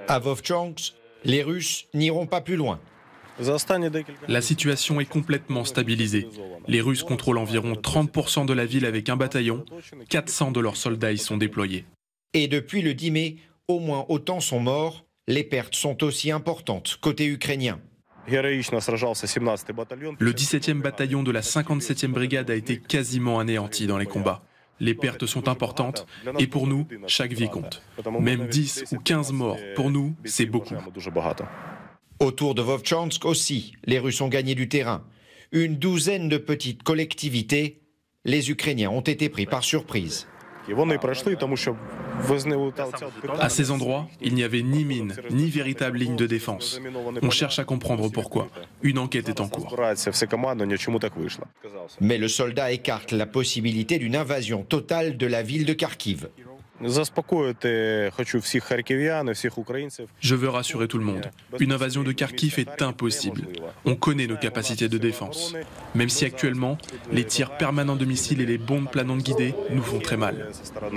À Vovchansk, les Russes n'iront pas plus loin. La situation est complètement stabilisée. Les Russes contrôlent environ 30% de la ville avec un bataillon. 400 de leurs soldats y sont déployés. Et depuis le 10 mai, au moins autant sont morts. Les pertes sont aussi importantes côté ukrainien. Le 17e bataillon de la 57e brigade a été quasiment anéanti dans les combats. Les pertes sont importantes et pour nous, chaque vie compte. Même 10 ou 15 morts, pour nous, c'est beaucoup. Autour de Vovchansk aussi, les Russes ont gagné du terrain. Une douzaine de petites collectivités, les Ukrainiens ont été pris par surprise. À ces endroits, il n'y avait ni mine, ni véritable ligne de défense. On cherche à comprendre pourquoi. Une enquête est en cours. Mais le soldat écarte la possibilité d'une invasion totale de la ville de Kharkiv. Je veux rassurer tout le monde. Une invasion de Kharkiv est impossible. On connaît nos capacités de défense. Même si actuellement, les tirs permanents de missiles et les bombes planantes guidées nous font très mal.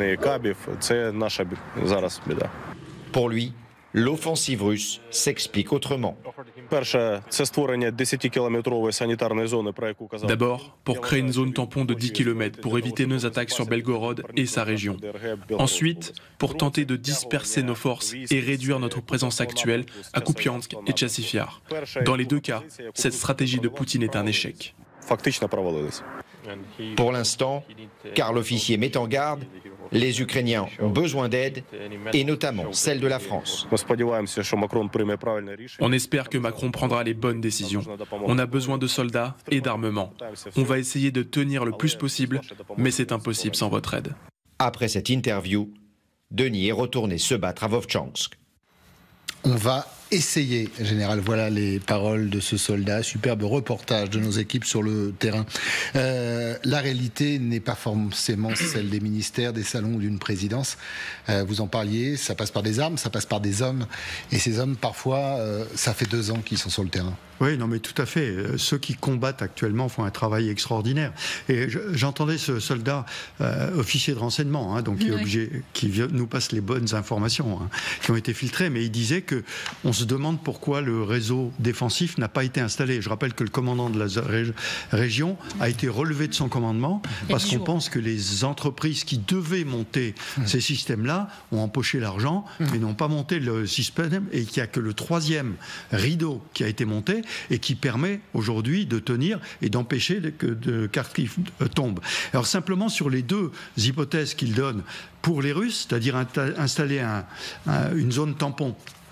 Pour lui, l'offensive russe s'explique autrement. D'abord, pour créer une zone tampon de 10 km pour éviter nos attaques sur Belgorod et sa région. Ensuite, pour tenter de disperser nos forces et réduire notre présence actuelle à Kupiansk et Tchassifiar. Dans les deux cas, cette stratégie de Poutine est un échec. Pour l'instant, car l'officier met en garde, les Ukrainiens ont besoin d'aide, et notamment celle de la France. On espère que Macron prendra les bonnes décisions. On a besoin de soldats et d'armement. On va essayer de tenir le plus possible, mais c'est impossible sans votre aide. Après cette interview, Denis est retourné se battre à Vovchansk. On va essayer, général. Voilà les paroles de ce soldat. Superbe reportage de nos équipes sur le terrain. La réalité n'est pas forcément celle des ministères, des salons d'une présidence. Vous en parliez, ça passe par des armes, ça passe par des hommes. Et ces hommes, parfois, ça fait 2 ans qu'ils sont sur le terrain. Oui, non, mais tout à fait. Ceux qui combattent actuellement font un travail extraordinaire. Et j'entendais ce soldat, officier de renseignement, hein, donc qui nous passe les bonnes informations, hein, qui ont été filtrées, mais il disait que on se demande pourquoi le réseau défensif n'a pas été installé. Je rappelle que le commandant de la région a été relevé de son commandement parce qu'on pense que les entreprises qui devaient monter ces systèmes-là ont empoché l'argent, mais n'ont pas monté le système, et qu'il n'y a que le 3e rideau qui a été monté et qui permet aujourd'hui de tenir et d'empêcher que Kharkiv tombe. Alors simplement sur les 2 hypothèses qu'il donne pour les Russes, c'est-à-dire installer une zone tampon,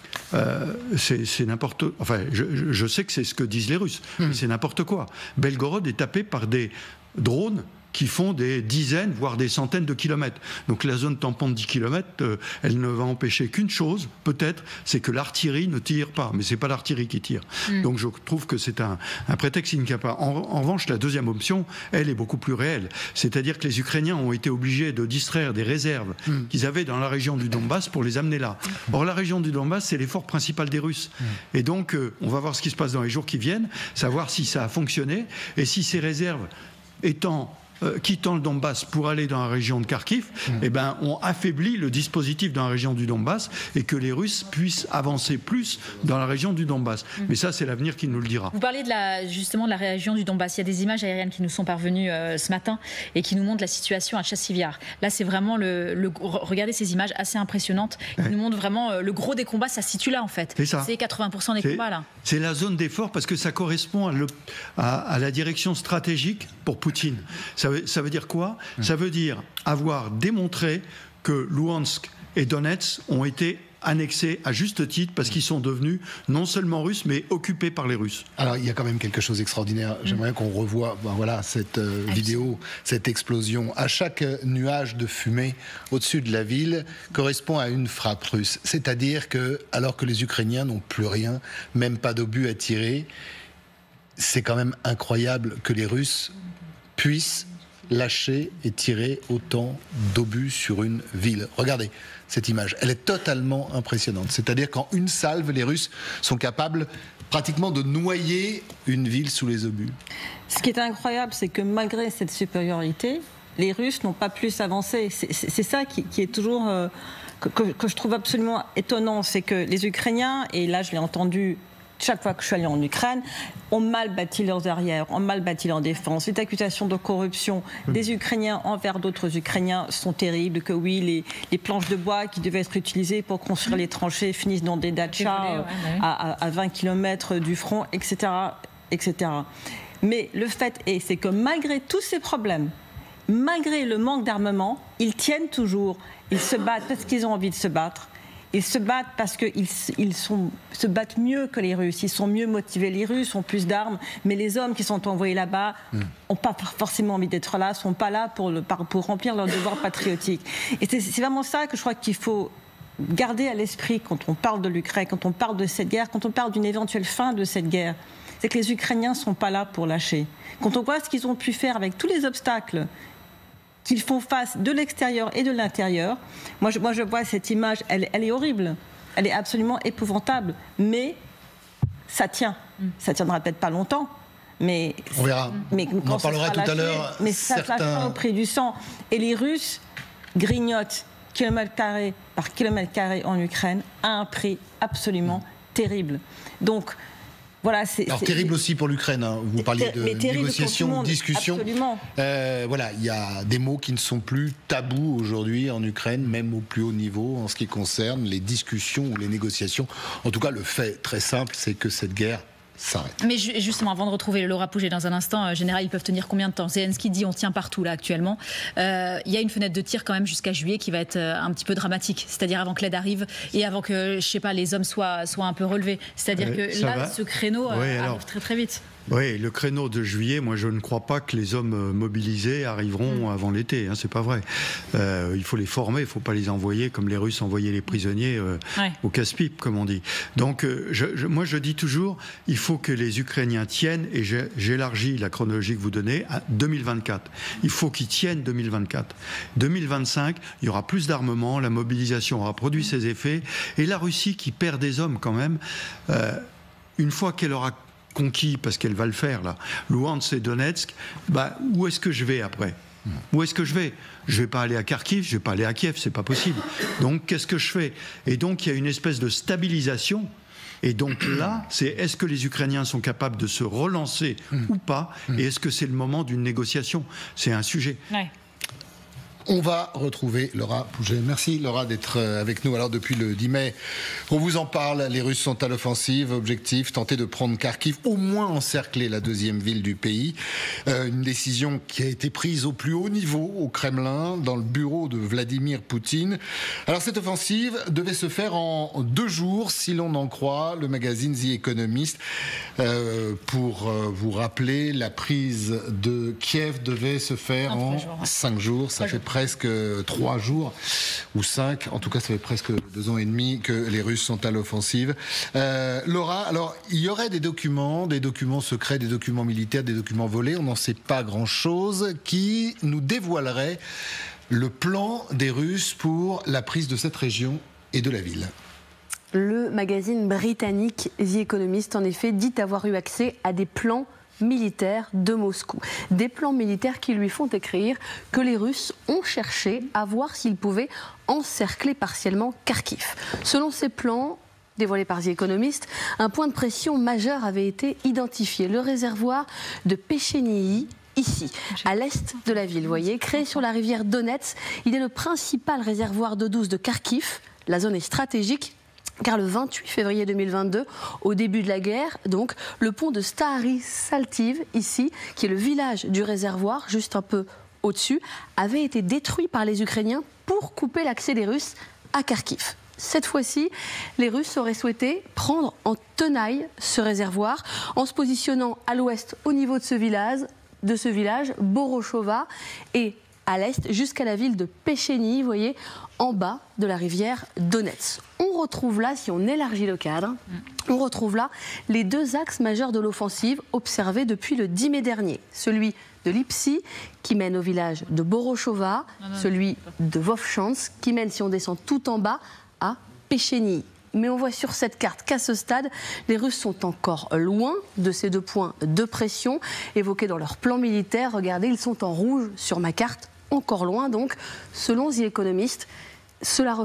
c'est n'importe... Enfin, je sais que c'est ce que disent les Russes, mais c'est n'importe quoi. Belgorod est tapé par des drones qui font des dizaines, voire des centaines de kilomètres. Donc la zone tampon de 10 kilomètres, elle ne va empêcher qu'une chose, peut-être, c'est que l'artillerie ne tire pas. Mais c'est pas l'artillerie qui tire. Donc je trouve que c'est un prétexte qui ne tient pas. En revanche, la deuxième option, elle est beaucoup plus réelle. C'est-à-dire que les Ukrainiens ont été obligés de distraire des réserves qu'ils avaient dans la région du Donbass pour les amener là. Or, la région du Donbass, c'est l'effort principal des Russes. Et donc, on va voir ce qui se passe dans les jours qui viennent, savoir si ça a fonctionné et si ces réserves quittant le Donbass pour aller dans la région de Kharkiv, ont affaibli le dispositif dans la région du Donbass et que les Russes puissent avancer plus dans la région du Donbass. Mais ça, c'est l'avenir qui nous le dira. Vous parlez justement de la région du Donbass. Il y a des images aériennes qui nous sont parvenues ce matin et qui nous montrent la situation à Tchassiviar. Là, c'est vraiment regardez ces images assez impressionnantes qui nous montrent vraiment le gros des combats. Ça se situe là, en fait. C'est 80% des combats, là. C'est la zone d'effort parce que ça correspond à la direction stratégique pour Poutine. Ça veut dire quoi ? Ça veut dire avoir démontré que Luhansk et Donetsk ont été annexés à juste titre parce qu'ils sont devenus non seulement russes mais occupés par les Russes. Alors il y a quand même quelque chose d'extraordinaire. J'aimerais qu'on revoie cette vidéo, cette explosion. À chaque nuage de fumée au-dessus de la ville correspond à une frappe russe. C'est-à-dire que alors que les Ukrainiens n'ont plus rien, même pas d'obus à tirer, c'est quand même incroyable que les Russes puissent lâcher et tirer autant d'obus sur une ville. Regardez cette image, elle est totalement impressionnante. C'est-à-dire qu'en une salve, les Russes sont capables pratiquement de noyer une ville sous les obus. Ce qui est incroyable, c'est que malgré cette supériorité, les Russes n'ont pas plus avancé. C'est ça qui est toujours que je trouve absolument étonnant, c'est que les Ukrainiens, et là je l'ai entendu chaque fois que je suis allée en Ukraine, ont mal bâti leurs arrières, ont mal bâti leur défense. Les accusations de corruption des Ukrainiens envers d'autres Ukrainiens sont terribles, que oui, les planches de bois qui devaient être utilisées pour construire les tranchées finissent dans des dachas à 20 km du front, etc., etc. Mais le fait est, c'est que malgré tous ces problèmes, malgré le manque d'armement, ils tiennent toujours, ils se battent parce qu'ils ont envie de se battre. Ils se battent parce qu'ils se battent mieux que les Russes. Ils sont mieux motivés. Les Russes ont plus d'armes, mais les hommes qui sont envoyés là-bas n'ont pas forcément envie d'être là, ne sont pas là pour remplir leur devoir patriotique. Et c'est vraiment ça que je crois qu'il faut garder à l'esprit quand on parle de l'Ukraine, quand on parle de cette guerre, quand on parle d'une éventuelle fin de cette guerre. C'est que les Ukrainiens ne sont pas là pour lâcher. Quand on voit ce qu'ils ont pu faire avec tous les obstacles qu'ils font face de l'extérieur et de l'intérieur. Moi, je vois cette image, elle est horrible, elle est absolument épouvantable, mais ça tient. Ça tiendra peut-être pas longtemps, mais on verra. Mais on en parlera tout à l'heure. Mais ça lâchera au prix du sang. Et les Russes grignotent kilomètre carré par kilomètre carré en Ukraine à un prix absolument terrible. Donc voilà, alors terrible aussi pour l'Ukraine, hein. Vous parliez de négociations, de discussions. Voilà, il y a des mots qui ne sont plus tabous aujourd'hui en Ukraine, même au plus haut niveau, en ce qui concerne les discussions ou les négociations. En tout cas, le fait très simple, c'est que cette guerre s'arrête. Mais justement, avant de retrouver Laura Pouget dans un instant, général, ils peuvent tenir combien de temps? Zelensky dit on tient partout là actuellement. Il y a une fenêtre de tir quand même jusqu'à juillet qui va être un petit peu dramatique, c'est-à-dire avant que l'aide arrive et avant que, je sais pas, les hommes soient un peu relevés. C'est-à-dire que là, ce créneau arrive très très vite. Oui, le créneau de juillet, moi je ne crois pas que les hommes mobilisés arriveront avant l'été, hein, c'est pas vrai. Il faut les former, il ne faut pas les envoyer comme les Russes envoyaient les prisonniers au casse-pipe, comme on dit. Donc moi je dis toujours, il faut que les Ukrainiens tiennent, et j'élargis la chronologie que vous donnez, à 2024. Il faut qu'ils tiennent 2024. 2025, il y aura plus d'armement, la mobilisation aura produit ses effets, et la Russie qui perd des hommes quand même, une fois qu'elle aura conquis, parce qu'elle va le faire là, Luhansk et Donetsk, où est-ce que je vais après? Où est-ce que je vais? Je vais pas aller à Kharkiv, je vais pas aller à Kiev, c'est pas possible. Donc qu'est-ce que je fais? Et donc il y a une espèce de stabilisation. Et donc là, c'est est-ce que les Ukrainiens sont capables de se relancer ou pas? Et est-ce que c'est le moment d'une négociation? C'est un sujet. Ouais. On va retrouver Laura Pouget. Merci Laura d'être avec nous. Alors depuis le 10 mai, on vous en parle, les Russes sont à l'offensive. Objectif, tenter de prendre Kharkiv, au moins encercler la deuxième ville du pays. Une décision qui a été prise au plus haut niveau au Kremlin, dans le bureau de Vladimir Poutine. Alors cette offensive devait se faire en 2 jours, si l'on en croit le magazine The Economist. Pour vous rappeler, la prise de Kiev devait se faire en 5 jours. Ça fait presque 3 jours ou 5, en tout cas ça fait presque 2 ans et demi que les Russes sont à l'offensive. Laura, alors il y aurait des documents secrets, des documents militaires, des documents volés, on n'en sait pas grand-chose, qui nous dévoileraient le plan des Russes pour la prise de cette région et de la ville. Le magazine britannique The Economist, en effet, dit avoir eu accès à des plans militaires de Moscou. Des plans militaires qui lui font écrire que les Russes ont cherché à voir s'ils pouvaient encercler partiellement Kharkiv. Selon ces plans, dévoilés par The Economist, un point de pression majeur avait été identifié, le réservoir de Pechenyi, ici, à l'est de la ville. Vous voyez, créé sur la rivière Donetsk, il est le principal réservoir d'eau douce de Kharkiv. La zone est stratégique, car le 28 février 2022, au début de la guerre, donc, le pont de Stary Saltiv, ici, qui est le village du réservoir, juste un peu au-dessus, avait été détruit par les Ukrainiens pour couper l'accès des Russes à Kharkiv. Cette fois-ci, les Russes auraient souhaité prendre en tenaille ce réservoir en se positionnant à l'ouest au niveau de ce village, Borochova, et à l'est jusqu'à la ville de Pechenyi, vous voyez, en bas de la rivière Donetsk. On retrouve là, si on élargit le cadre, on retrouve là les 2 axes majeurs de l'offensive observés depuis le 10 mai dernier. Celui de Lipsy, qui mène au village de Borochova, celui de Vovchansk, qui mène, si on descend tout en bas, à Pechenyi. Mais on voit sur cette carte qu'à ce stade, les Russes sont encore loin de ces 2 points de pression évoqués dans leur plan militaire. Regardez, ils sont en rouge sur ma carte, encore loin donc. Selon The Economist, cela reflète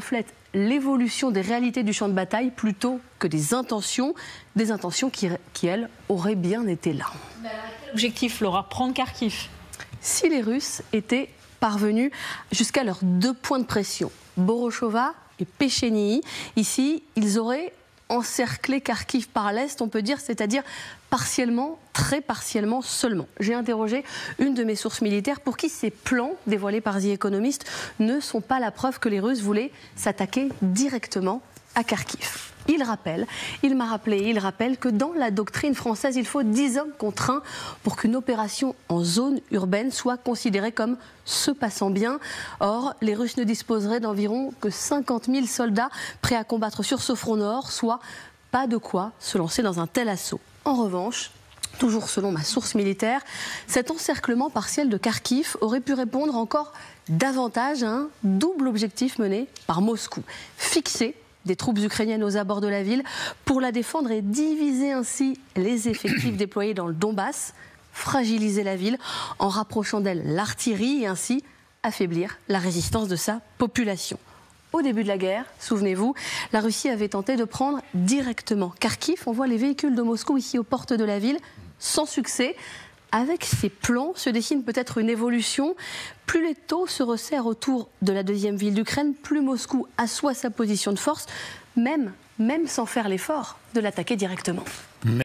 l'évolution des réalités du champ de bataille plutôt que des intentions qui elles, auraient bien été là. L'objectif, Laura, prendre Kharkiv. Si les Russes étaient parvenus jusqu'à leurs 2 points de pression, Borochova et Péchény, ici, ils auraient encerclé Kharkiv par l'est, on peut dire, c'est-à-dire partiellement, très partiellement seulement. J'ai interrogé une de mes sources militaires pour qui ces plans dévoilés par The Economist ne sont pas la preuve que les Russes voulaient s'attaquer directement à Kharkiv. Il rappelle que dans la doctrine française, il faut 10 hommes contre 1 pour qu'une opération en zone urbaine soit considérée comme se passant bien. Or, les Russes ne disposeraient d'environ que 50 000 soldats prêts à combattre sur ce front nord, soit pas de quoi se lancer dans un tel assaut. En revanche, toujours selon ma source militaire, cet encerclement partiel de Kharkiv aurait pu répondre encore davantage à un double objectif mené par Moscou. Fixer des troupes ukrainiennes aux abords de la ville pour la défendre et diviser ainsi les effectifs déployés dans le Donbass, fragiliser la ville en rapprochant d'elle l'artillerie et ainsi affaiblir la résistance de sa population. Au début de la guerre, souvenez-vous, la Russie avait tenté de prendre directement Kharkiv. On voit les véhicules de Moscou ici aux portes de la ville, sans succès. Avec ces plans se dessine peut-être une évolution. Plus les taux se resserrent autour de la deuxième ville d'Ukraine, plus Moscou assoit sa position de force, même sans faire l'effort de l'attaquer directement.